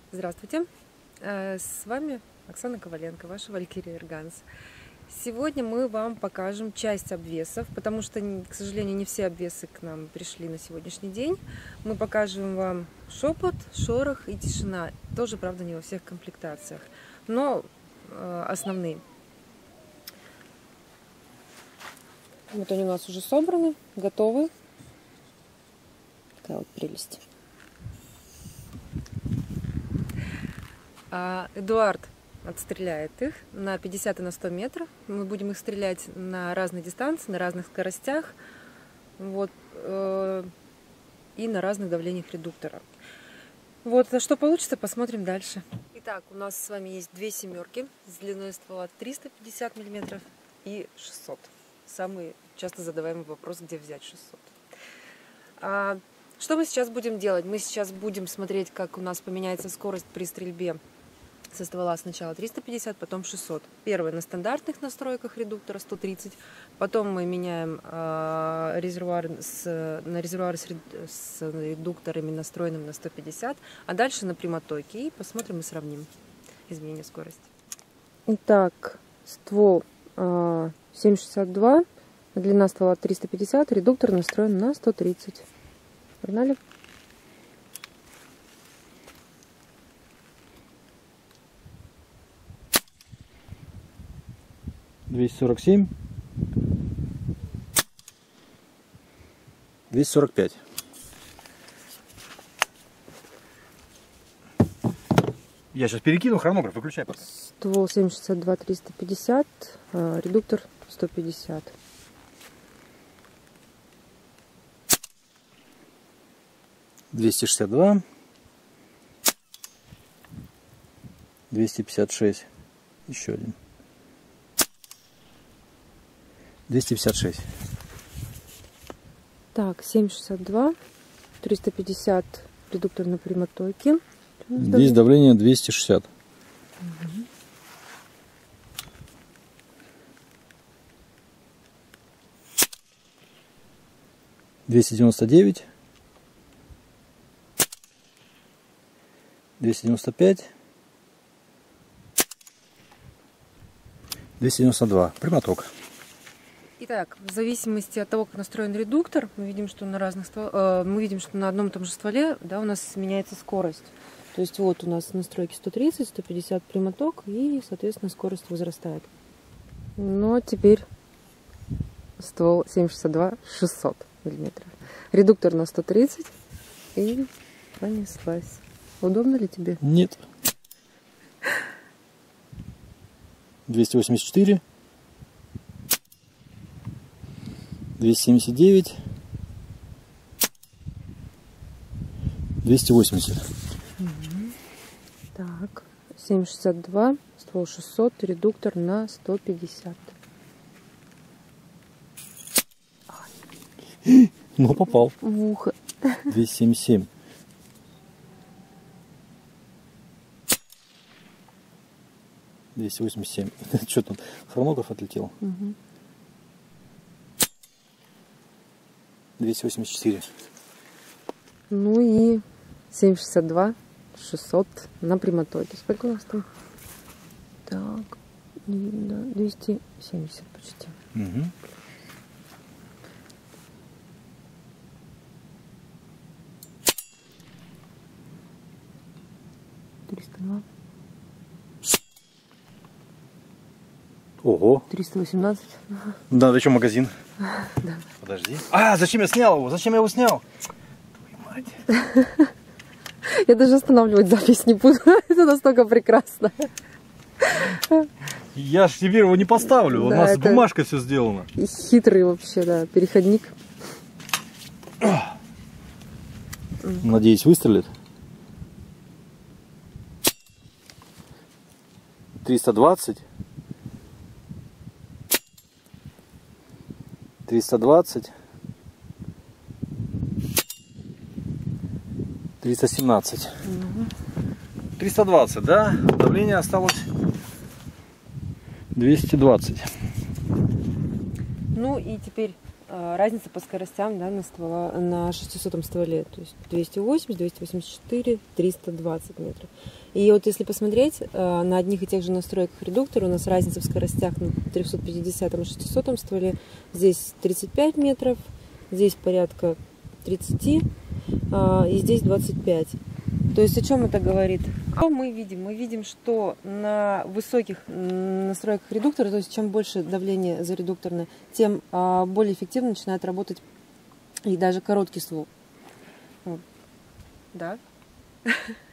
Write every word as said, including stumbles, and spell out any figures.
Здравствуйте, с вами Оксана Коваленко, ваша Валькирия Ирганс. Сегодня мы вам покажем часть обвесов, потому что, к сожалению, не все обвесы к нам пришли на сегодняшний день. Мы покажем вам шепот, шорох и тишина. Тоже, правда, не во всех комплектациях, но э, основные. Вот они у нас уже собраны, готовы. Такая вот прелесть. А Эдуард отстреляет их на пятьдесят и на сто метров. Мы будем их стрелять на разные дистанции, на разных скоростях, вот, э, и на разных давлениях редуктора. Вот, а что получится, посмотрим дальше. Итак, у нас с вами есть две семерки с длиной ствола триста пятьдесят миллиметров и шестьсот. Самый часто задаваемый вопрос, где взять шестьсот. А, что мы сейчас будем делать? Мы сейчас будем смотреть, как у нас поменяется скорость при стрельбе со ствола. Сначала триста пятьдесят, потом шестьсот. Первое на стандартных настройках редуктора сто тридцать. Потом мы меняем э, резервуар с, на резервуар с, с редукторами настроенным на сто пятьдесят. А дальше на прямотойке. И посмотрим и сравним изменение скорости. Итак, ствол э, семь шестьдесят два. Длина ствола триста пятьдесят. Редуктор настроен на сто тридцать. Погнали. двести сорок семь, двести сорок пять. Я сейчас перекину хронограф, выключай, пожалуйста. Ствол семь шестьдесят два, триста пятьдесят, редуктор сто пятьдесят. двести шестьдесят два, двести пятьдесят шесть, еще один. двести пятьдесят шесть. Так, семь шестьдесят два, триста пятьдесят, редуктор на прямотойке. Здесь давление двести шестьдесят. Угу. двести девяносто девять, двести девяносто пять, двести девяносто два. Прямоток. Итак, в зависимости от того, как настроен редуктор, мы видим, что на разных ствол, э, мы видим, что на одном и том же стволе, да, у нас меняется скорость. То есть вот у нас настройки сто тридцать, сто пятьдесят прямоток, и, соответственно, скорость возрастает. Но теперь ствол семь шестьдесят два, шестьсот миллиметров. Редуктор на сто тридцать, и понеслась. Удобно ли тебе? Нет. двести восемьдесят четыре. двести семьдесят девять, двести восемьдесят. Угу. Так, семь шестьдесят два, ствол шестьсот, редуктор на сто пятьдесят. Ну, попал. В ухо. двести семьдесят семь. двести восемьдесят семь. Что там? Хронограф отлетел. Угу. двести восемьдесят четыре. Ну и семь шестьдесят два, шестьсот на прямотойке. Сколько у нас там? Так, двести семьдесят почти. Угу. триста два. Ого. триста восемнадцать. Да, еще магазин. Да. Подожди. А, зачем я снял его? Зачем я его снял? Твою мать. Я даже останавливать запись не буду. Это настолько прекрасно. Я ж теперь его не поставлю. У Да, нас это... бумажкой все сделано. И хитрый вообще, да, переходник. Надеюсь, выстрелит. триста двадцать. триста двадцать. триста семнадцать. триста двадцать, да? Давление осталось двести двадцать. Ну и теперь разница по скоростям, да, на, ствола, на шестисотом стволе. То есть двести восемьдесят, двести восемьдесят четыре, триста двадцать метров. И вот если посмотреть на одних и тех же настройках редуктора, у нас разница в скоростях на трёхсот пятидесятом и шестисотом стволе. Здесь тридцать пять метров, здесь порядка тридцати, и здесь двадцать пять. То есть о чем это говорит? Что мы видим? Мы видим, что на высоких настройках редуктора, то есть чем больше давление заредукторное, тем а, более эффективно начинает работать и даже короткий ствол. Вот. Да.